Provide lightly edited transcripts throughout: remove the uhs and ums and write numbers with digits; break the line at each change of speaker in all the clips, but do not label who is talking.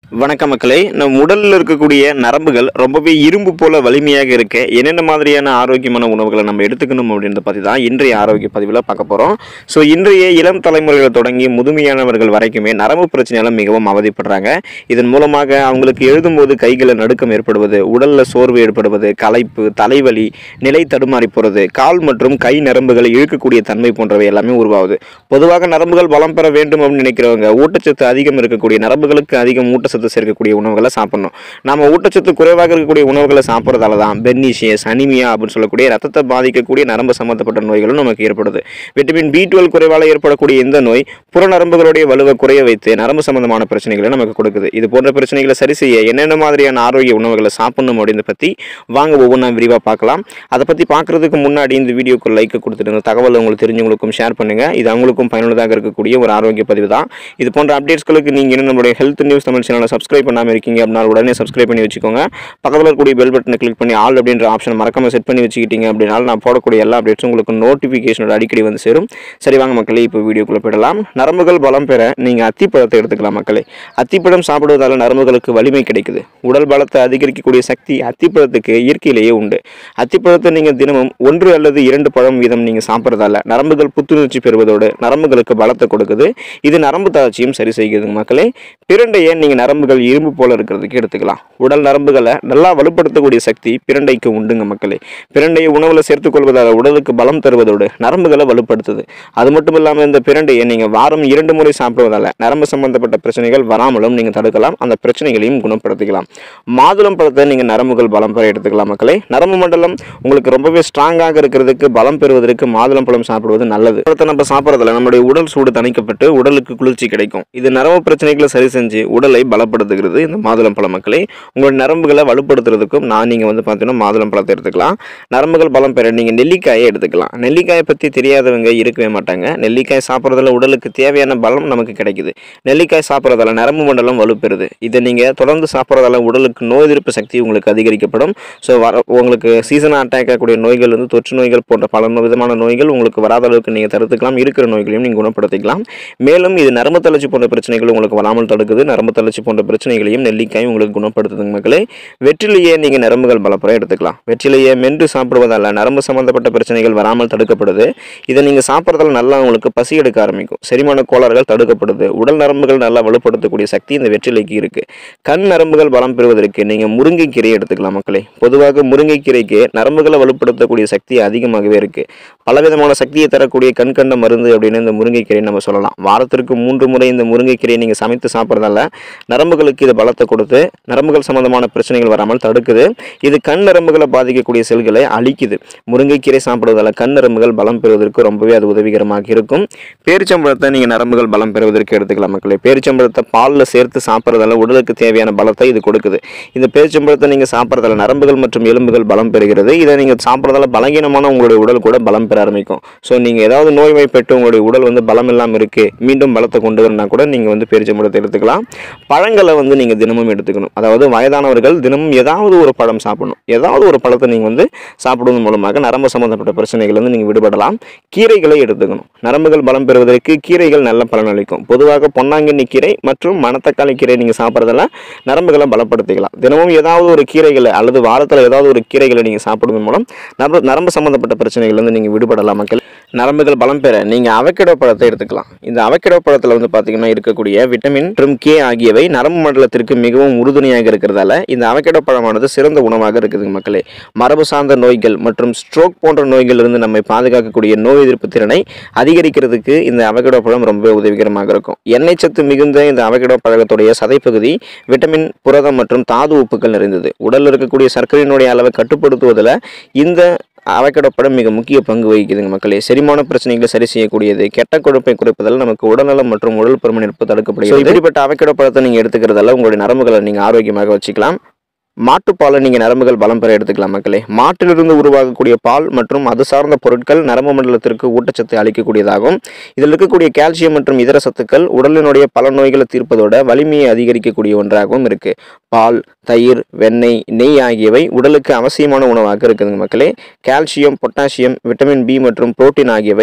வணக்கம் மக்களே. நம் உடலில் இருக்கக்கூடிய நரம்புகள் ரொம்பவே இரும்பு போல வலிமையாக இருக்க என்னென்ன மாதிரியான ஆரோக்கியமான உணவுகளை நம்ம எடுத்துக்கணும் அப்படின்றத பற்றி தான் இன்றைய ஆரோக்கிய பதிவில் பார்க்க போகிறோம். ஸோ இன்றைய இளம் தலைமுறைகளை தொடங்கி முதுமையானவர்கள் வரைக்குமே நரம்பு பிரச்சனையால் மிகவும் அவதிப்படுறாங்க. இதன் மூலமாக அவங்களுக்கு எழுதும்போது கைகளில் நடுக்கம் ஏற்படுவது, உடலில் சோர்வு ஏற்படுவது, களைப்பு, தலைவலி, நிலை தடுமாறி போகிறது, கால் மற்றும் கை நரம்புகளை இழுக்கக்கூடிய தன்மை போன்றவை எல்லாமே உருவாகுது. பொதுவாக நரம்புகள் பலம் பெற வேண்டும் அப்படின்னு நினைக்கிறவங்க ஊட்டச்சத்து அதிகம் இருக்கக்கூடிய நரம்புகளுக்கு அதிகம் ஊட்டச்சத்து சேர்க்கக்கூடிய உணவுகளை சாப்பிடணும். நாம ஊட்டச்சத்து குறைவாக இருக்கக்கூடிய உணவுகளை சாப்பிட்றதால தான் பெர்னிஷியஸ், அனிமியா அப்படின்னு சொல்லக்கூடிய ரத்தத்தை பாதிக்கக்கூடிய நரம்பு சம்பந்தப்பட்ட நோய்களும் நமக்கு ஏற்படுது. விட்டமின் B12 குறைவால் ஏற்படக்கூடிய இந்த நோய் புற நரம்புகளுடைய வலுவை குறைய வைத்து நரம்பு சம்பந்தமான பிரச்சனைகளை நமக்கு கொடுக்குது. இது போன்ற பிரச்சனைகளை சரி செய்ய என்னென்ன மாதிரியான ஆரோக்கிய உணவுகளை சாப்பிடணும் அப்படின்னு பற்றி வாங்க ஒவ்வொன்றா விரிவாக பார்க்கலாம். அதை பற்றி பார்க்கறதுக்கு முன்னாடி இந்த வீடியோக்கு லைக் கொடுத்துட்டு இந்த தகவலை உங்களுக்கு தெரிஞ்சவங்களுக்கும் ஷேர் பண்ணுங்க. இது அவங்களுக்கும் பயனுள்ளதாக இருக்கக்கூடிய ஒரு ஆரோக்கிய பதிவு தான். இது போன்ற அப்டேட்ஸ்களுக்கு நீங்கள் இன்னும் நம்மளுடைய ஹெல்த் நியூஸ் தமிழ் சேனலை சப்ஸ்கிரைப் பண்ணாமல் இருக்கீங்க அப்படின்னா உடனே சப்ஸ்கிரைப் பண்ணி வச்சுக்கோங்க. பக்கத்தில் இருக்கக்கூடிய பெல் பட்டனை கிளிக் பண்ணி ஆல் அப்படின்ற ஆப்ஷன் மறக்காம செட் பண்ணி வச்சுக்கிட்டீங்க அப்படின்னா நான் போடக்கூடிய எல்லா அப்டேட்ஸும் உங்களுக்கு நோட்டிஃபிகேஷனோட அடிக்கடி வந்து சேரும். சரி வாங்க மக்களே, இப்போ வீடியோக்குள்ளே போயிடலாம். நரம்புகள் பலம் பெற நீங்கள் அத்திப்பழத்தை எடுத்துக்கலாம் மக்களே. அத்திப்பழம் சாப்பிடுவதால் நரம்புகளுக்கு வலிமை கிடைக்குது. உடல் பலத்தை அதிகரிக்கக்கூடிய சக்தி அத்திப்பழத்துக்கு இயற்கையிலேயே உண்டு. அத்திப்பழத்தை நீங்கள் தினமும் 1 அல்லது 2 பழம் வீதம் நீங்கள் சாப்பிட்றதால நரம்புகள் புத்துணர்ச்சி பெறுவதோடு நரம்புகளுக்கு பலத்தை கொடுக்குது. இது நரம்பு தளர்ச்சியும் சரி செய்கிறது மக்களே. பிரண்டையை நீங்கள் நரம்புகள் இரும்பு போல இருக்கிறதுக்கு எடுத்துக்கலாம். உடல் நரம்புகளை நல்லா வலுப்படுத்தக்கூடிய சக்தி பிரண்டைக்கு உண்டுங்க மக்களே. பிரண்டையை உணவில் சேர்த்துக்கொள்வதால் உடலுக்கு பலம் தருவதோடு நரம்புகளை வலுப்படுத்துது. அது மட்டும் இல்லாமல் இந்த பிரண்டையை நீங்கள் வாரம் 2 முறை சாப்பிடுவதால் நரம்பு சம்பந்தப்பட்ட பிரச்சனைகள் வராமலும் நீங்கள் தடுக்கலாம். அந்த பிரச்சனைகளையும் குணப்படுத்திக்கலாம். மாதுளம் பழத்தை நீங்கள் நரம்புகள் பலம் பெற எடுத்துக்கலாம் மக்களே. நரம்பு மண்டலம் உங்களுக்கு ரொம்பவே ஸ்ட்ராங்காக இருக்கிறதுக்கு பலம் பெறுவதற்கு மாதுளம் பழம் சாப்பிடுவது நல்லது. பழத்தை நம்ம சாப்பிட்றதுல நம்முடைய உடல் சூடு தணிக்கப்பட்டு உடலுக்கு குளிர்ச்சி கிடைக்கும். இது நரம்பு பிரச்சனைகளை சரி செஞ்சு உடலை பலப்படுத்துகிறது. இந்த மாதுளம் பழம் மக்களே, உங்களுடைய நரம்புகளை வலுப்படுத்துறதுக்கும் நீங்கள் பார்த்தீங்கன்னா மாதுளம் பழத்தை எடுத்துக்கலாம். நரம்புகள் பலம் பெற நீங்கள் நெல்லிக்காயை எடுத்துக்கலாம். நெல்லிக்காயை பற்றி தெரியாதவங்க இருக்கவே மாட்டாங்க. நெல்லிக்காய் சாப்பிட்றதுல உடலுக்கு தேவையான பலம் நமக்கு கிடைக்குது. நெல்லிக்காய் சாப்பிட்றதால நரம்பு மண்டலம் வலுப்பெறுது. இதை நீங்கள் தொடர்ந்து சாப்பிட்றதால உடலுக்கு நோய் எதிர்ப்பு சக்தி உங்களுக்கு அதிகரிக்கப்படும். ஸோ உங்களுக்கு சீசனாக அட்டாக் ஆகக்கூடிய நோய்கள் தொற்று நோய்கள் போன்ற பல விதமான நோய்கள் உங்களுக்கு வராத அளவுக்கு நீங்கள் தடுத்துக்கலாம். இருக்கிற நோய்களையும் நீங்கள் குணப்படுத்திக்கலாம். மேலும் இது நரம்பு தளர்ச்சி போன்ற பிரச்சனைகள் உங்களுக்கு வராமல் தடுக்குது. நரம்பு தளர்ச்சி போன்ற பிரச்சனைகளையும் நெல்லிக்காயும் உங்களுக்கு குணப்படுத்துதுங்க மக்களே. வெற்றிலையே நீங்கள் நரம்புகள் பலப்பெற எடுத்துக்கலாம். வெற்றிலையை மென்று சாப்பிடுவதால் நரம்பு சம்பந்தப்பட்ட பிரச்சனைகள் வராமல் தடுக்கப்படுது. இதை நீங்கள் சாப்பிட்றதால நல்லா உங்களுக்கு பசி எடுக்க ஆரம்பிக்கும். செரிமான கோளாறுகள் தடுக்கப்படுது. உடல் நரம்புகள் நல்லா வலுப்படுத்தக்கூடிய சக்தி இந்த வெற்றிலைக்கு இருக்கு. கண் நரம்புகள் பலம் பெறுவதற்கு நீங்கள் முருங்கைக்கீரையை எடுத்துக்கலாம் மக்களே. பொதுவாக முருங்கைக்கீரைக்கு நரம்புகளை வலுப்படுத்தக்கூடிய சக்தி அதிகமாகவே இருக்கு. பலவிதமான சக்தியை தரக்கூடிய கண்கண்ட மருந்து அப்படின்னு இந்த முருங்கைக்கீரை நம்ம சொல்லலாம். வாரத்திற்கு 3 முறை இந்த முருங்கைக்கீரையை நீங்கள் சமைத்து சாப்பிட்றதால நரம்புகளுக்கு இது பலத்தை கொடுத்து நரம்புகள் சம்பந்தமான பிரச்சனைகள் வராமல் தடுக்குது. இது கண் நரம்புகளை பாதிக்கக்கூடிய செல்களை அழிக்குது. முருங்கைக்கீரை சாப்பிடுவதால் கண் நரம்புகள் பலம் பெறுவதற்கு ரொம்பவே அது உதவிகரமாக இருக்கும். பேரிச்சம்பழத்தை நீங்கள் நரம்புகள் பலம் பெறுவதற்கு எடுத்துக்கலாம் மக்களே. பேரிச்சம்பழத்தை பாலில் சேர்த்து சாப்பிட்றதால உடலுக்கு தேவையான பலத்தை இது கொடுக்குது. இந்த பேரிச்சம்பழத்தை நீங்கள் சாப்பிட்றதால நரம்புகள் மற்றும் எலும்புகள் பலம் பெறுகிறது. இதை நீங்கள் சாப்பிட்றதால பலகீனமான உங்களுடைய உடல் கூட பலம் பெற ஆரம்பிக்கும். ஸோ நீங்கள் ஏதாவது நோய்வாய்ப்பட்டு உங்களுடைய உடல் பலம் இல்லாமல் இருக்குது, மீண்டும் பலத்தை கொண்டு வரணும்னா கூட நீங்கள் பேரிச்சம்பழத்தை எடுத்துக்கலாம். பழங்களை நீங்கள் தினமும் எடுத்துக்கணும். அதாவது வயதானவர்கள் தினமும் ஏதாவது ஒரு பழம் சாப்பிடணும். ஏதாவது ஒரு பழத்தை நீங்கள் சாப்பிடுவதன் மூலமாக நரம்பு சம்பந்தப்பட்ட பிரச்சனைகள் நீங்கள் விடுபடலாம். கீரைகளை எடுத்துக்கணும். நரம்புகள் பலம் பெறுவதற்கு கீரைகள் நல்ல பலனளிக்கும். பொதுவாக பொன்னாங்கண்ணி கீரை மற்றும் மணத்தக்காளி கீரை நீங்கள் சாப்பிட்றதால நரம்புகளை பலப்படுத்திக்கலாம். தினமும் ஏதாவது ஒரு கீரைகளை அல்லது வாரத்தில் ஏதாவது ஒரு கீரைகளை நீங்கள் சாப்பிடுவதன் மூலம் நரம்பு சம்பந்தப்பட்ட பிரச்சனைகள் நீங்கள் விடுபடலாம் மக்கள். நரம்புகள் பலம் பெற நீங்கள் அவகேடோ பழத்தை எடுத்துக்கலாம். இந்த அவகேடோ பழத்தில் பார்த்தீங்கன்னா இருக்கக்கூடிய விட்டமின் மற்றும் K ஆகியவை நரம்பு மண்டலத்திற்கு மிகவும் உறுதுணையாக இருக்கிறதால இந்த அவகேடோ பழமானது சிறந்த உணவாக இருக்குது மக்களே. மரபு சார்ந்த நோய்கள் மற்றும் ஸ்ட்ரோக் போன்ற நோய்களிலிருந்து நம்மை பாதுகாக்கக்கூடிய நோய் எதிர்ப்பு திறனை அதிகரிக்கிறதுக்கு இந்த அவகேடோ பழம் ரொம்ப உதவிகரமாக இருக்கும். எண்ணெய் சத்து மிகுந்த இந்த அவகேடோ பழத்துடைய சதைப்பகுதி விட்டமின், புரதம் மற்றும் தாது உப்புகள் நிறைந்தது. உடலில் இருக்கக்கூடிய சர்க்கரையினுடைய அளவை கட்டுப்படுத்துவதில் இந்த அவகேடோ பழம் மிக முக்கிய பங்கு வகிக்குதுங்க மக்களே. செரிமான பிரச்சனைகளை சரி செய்யக்கூடியது. கெட்ட கொழுப்பை குறைப்பதால் நமக்கு உடல்நலம் மற்றும் உடல் பருமன் இருப்பு தடுக்கப்படுகிறது. இப்படிப்பட்ட அவகேடோ பழத்தை நீங்கள் எடுத்துக்கிறதால உங்களுடைய நரம்புகளை நீங்கள் ஆரோக்கியமாக வச்சுக்கலாம். மாட்டுப்பாலை நீங்கள் நரம்புகள் பலம் பெற எடுத்துக்கலாம் மக்களே. மாட்டிலிருந்து உருவாகக்கூடிய பால் மற்றும் அது சார்ந்த பொருட்கள் நரம்பு மண்டலத்திற்கு ஊட்டச்சத்து அளிக்கக்கூடியதாகும். இதில் இருக்கக்கூடிய கால்சியம் மற்றும் இதர சத்துக்கள் உடலினுடைய பல நோய்களை தீர்ப்பதோட வலிமையை அதிகரிக்கக்கூடிய ஒன்றாகவும் இருக்கு. பால், தயிர், வெண்ணெய், நெய் ஆகியவை உடலுக்கு அவசியமான உணவாக இருக்குதுங்க மக்களே. கால்சியம், பொட்டாசியம், விட்டமின் B மற்றும் புரோட்டீன் ஆகியவை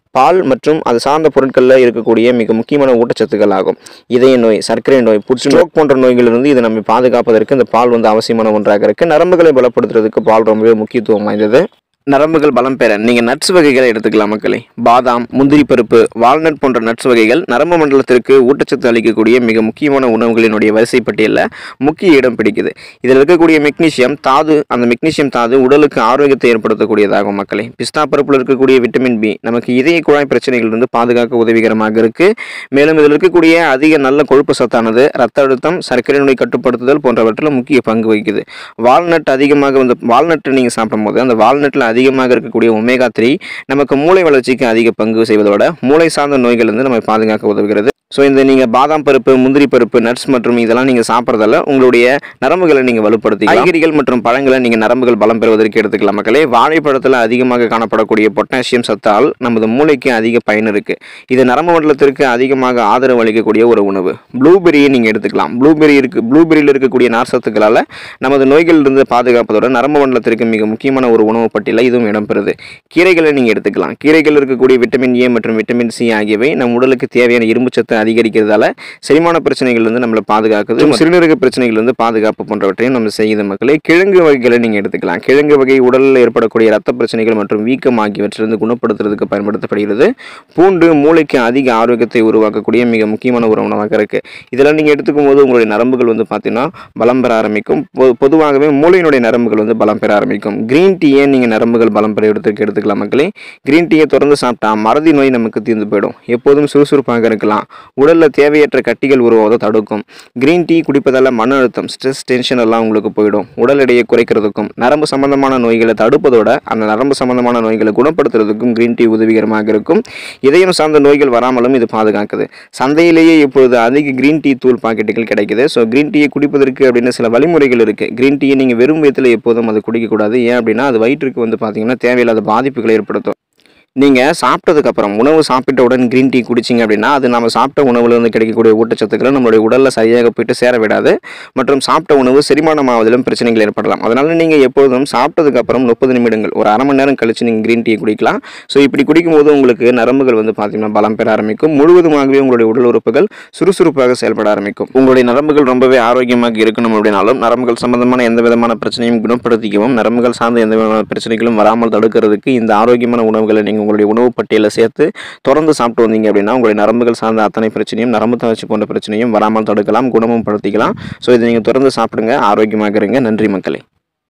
பால் மற்றும் அது சார்ந்த பொருட்களில் இருக்கக்கூடிய மிக முக்கியமான ஊட்டச்சத்துக்கள் ஆகும். இதய நோய், சர்க்கரை நோய், ஸ்ட்ரோக் போன்ற நோய்களிலிருந்து இதை நம்ம பாதுகாப்பதற்கு இந்த பால் வந்து அவசியமான ஒன்றாக இருக்குது. நரம்புகளை பலப்படுத்துறதுக்கு பால் ரொம்பவே முக்கியத்துவம் வாய்ந்தது. நரம்புகள் பலம் பெற நீங்கள் நட்ஸ் வகைகளை எடுத்துக்கலாம் மக்களே. பாதாம், முந்திரி பருப்பு, வால்நட் போன்ற நட்ஸ் வகைகள் நரம்பு மண்டலத்திற்கு ஊட்டச்சத்து அளிக்கக்கூடிய மிக முக்கியமான உணவுகளினுடைய வரிசை பட்டியலில் முக்கிய இடம் பிடிக்குது. இதில் இருக்கக்கூடிய மெக்னீசியம் தாது, அந்த மெக்னீசியம் தாது உடலுக்கு ஆரோக்கியத்தை ஏற்படுத்தக்கூடியதாகும் மக்களே. பிஸ்தா பருப்பில் இருக்கக்கூடிய விட்டமின் பி நமக்கு இதய குழாய் பிரச்சனைகளிலிருந்து பாதுகாக்க உதவிகரமாக இருக்குது. மேலும் இதில் இருக்கக்கூடிய அதிக நல்ல கொழுப்பு சத்தானது ரத்த அழுத்தம், சர்க்கரை நோய் கட்டுப்படுத்துதல் போன்றவற்றில் முக்கிய பங்கு வகிக்குது. வால்நட் அதிகமாக வால்நட் நீங்கள் சாப்பிடும் போது அந்த வால்நட்டில் அதிகமாக இருக்கக்கூடிய ஒமேகா 3 நமக்கு மூளை வளர்ச்சிக்கு அதிக பங்கு செய்வதோட மூளை சார்ந்த நோய்கள் வந்து நம்ம பாதுகாக்க உதவுகிறது. ஸோ இந்த நீங்கள் பாதாம் பருப்பு, முந்திரி பருப்பு, நட்ஸ் மற்றும் இதெல்லாம் நீங்கள் சாப்பிட்றதால உங்களுடைய நரம்புகளை நீங்கள் வலுப்படுத்தி காய்கறிகள் மற்றும் பழங்களை நீங்கள் நரம்புகள் பலம் பெறுவதற்கு எடுத்துக்கலாம் மக்களே. வாழைப்பழத்தில் அதிகமாக காணப்படக்கூடிய பொட்டாசியம் சத்தால் நமது மூளைக்கு அதிக பயன் இருக்குது. இது நரம்பு மண்டலத்திற்கு அதிகமாக ஆதரவு அளிக்கக்கூடிய ஒரு உணவு. ப்ளூபெரியை நீங்கள் எடுத்துக்கலாம். ப்ளூபெரியில் இருக்கக்கூடிய நார் சத்துக்களால் நமது நோய்களிலிருந்து பாதுகாப்பதோட நரம்பு மண்டலத்திற்கு மிக முக்கியமான ஒரு உணவு பட்டியலில் இதுவும் இடம்பெறுது. கீரைகளை நீங்கள் எடுத்துக்கலாம். கீரைகள் இருக்கக்கூடிய விட்டமின் ஏ மற்றும் விட்டமின் சி ஆகியவை நம் உடலுக்கு தேவையான இரும்பு சத்து அதிகரிக்கிறதால செரிமான பிரச்சனைகளிலிருந்து நம்மளை பாதுகாக்குது. சிறுநீரக பிரச்சனைகளிலிருந்து பாதுகாப்பு போன்றவற்றையும் நம்ம செய்யுது மக்களே. கிழங்கு வகைகளை நீங்கள் எடுத்துக்கலாம். கிழங்கு வகை உடலில் ஏற்படக்கூடிய ரத்த பிரச்சனைகள் மற்றும் வீக்கம் ஆகியவற்றிலிருந்து குணப்படுத்துறதுக்கு பயன்படுத்தப்படுகிறது. பூண்டு மூளைக்கு அதிக ஆரோக்கியத்தை உருவாக்கக்கூடிய மிக முக்கியமான ஒரு உணவாக இருக்குது. இதெல்லாம் நீங்கள் எடுத்துக்கும் போது உங்களுடைய நரம்புகள் வந்து பார்த்தீங்கன்னா பலம் பெற ஆரம்பிக்கும். பொதுவாகவே மூளையினுடைய நரம்புகள் வந்து பலம் பெற ஆரம்பிக்கும். கிரீன் டீயை நீங்கள் நரம்புகள் பலம் பெற எடுத்துக்கலாம் மக்களே. கிரீன் டீயை தொடர்ந்து சாப்பிட்டா மறதி நோய் நமக்கு தீர்ந்து போயிடும். எப்போதும் சுறுசுறுப்பாக இருக்கலாம். உடலில் தேவையற்ற கட்டிகள் உருவாவதை தடுக்கும். கிரீன் டீ குடிப்பதால் மன அழுத்தம், ஸ்ட்ரெஸ், டென்ஷன் எல்லாம் உங்களுக்கு போயிடும். உடல் எடையை குறைக்கிறதுக்கும் நரம்பு சம்பந்தமான நோய்களை தடுப்பதோட அந்த நரம்பு சம்பந்தமான நோய்களை குணப்படுத்துறதுக்கும் கிரீன் டீ உதவிகரமாக இருக்கும். இதயம் சார்ந்த நோய்கள் வராமலும் இது பாதுகாக்குது. சந்தையிலேயே இப்பொழுது அதிக கிரீன் டீ தூள் பாக்கெட்டுகள் கிடைக்குது. ஸோ கிரீன் டீயை குடிப்பதற்கு அப்படின்னு சில வழிமுறைகள் இருக்குது. கிரீன் டீயை நீங்கள் வெறும் வயிற்றில் எப்போதும் அது குடிக்கக்கூடாது. ஏன் அப்படின்னா அது வயிற்றுக்கு வந்து பார்த்தீங்கன்னா தேவையில்லாத பாதிப்புகளை ஏற்படுத்தும். நீங்கள் சாப்பிட்டதுக்கப்புறம் உணவு சாப்பிட்ட உடனே கிரீன் டீ குடிச்சிங்க அப்படின்னா அது நம்ம சாப்பிட்ட உணவுலேருந்து கிடைக்கக்கூடிய ஊட்டச்சத்துக்களை நம்மளுடைய உடலில் சரியாக போயிட்டு சேர விடாது மற்றும் சாப்பிட்ட உணவு செரிமானமாவதிலும் பிரச்சனைகள் ஏற்படலாம். அதனால் நீங்கள் எப்போதும் சாப்பிட்டதுக்கப்புறம் 30 நிமிடங்கள் ஒரு அரை மணி நேரம் கழித்து நீங்கள் கிரீன் டீ குடிக்கலாம். ஸோ இப்படி குடிக்கும்போது உங்களுக்கு நரம்புகள் வந்து பார்த்தீங்கன்னா பலம் பெற ஆரம்பிக்கும். முழுவதுமாகவே உங்களுடைய உடல் உறுப்புகள் சுறுசுறுப்பாக செயல்பட ஆரம்பிக்கும். உங்களுடைய நரம்புகள் ரொம்பவே ஆரோக்கியமாக இருக்கணும் அப்படின்னாலும் நரம்புகள் சம்பந்தமான எந்த விதமான பிரச்சனையும் குணப்படுத்திக்கவும் நரம்புகள் சார்ந்த எந்த விதமான பிரச்சனைகளும் வராமல் தடுக்கிறதுக்கு இந்த ஆரோக்கியமான உணவுகளை நீங்கள் உங்களுடைய உணவு பட்டியலில் சேர்த்து தொடர்ந்து சாப்பிட்டு வந்தீங்க அப்படின்னா உங்களுடைய நரம்புகள் சார்ந்த அத்தனை பிரச்சனையும் நரம்பு தளர்ச்சி போன்ற பிரச்சனையும் வராமல் தடுக்கலாம், குணமும் படுத்திக்கலாம். ஸோ இதை நீங்கள் தொடர்ந்து சாப்பிடுங்க, ஆரோக்கியமாக இருங்க. நன்றி மக்களே.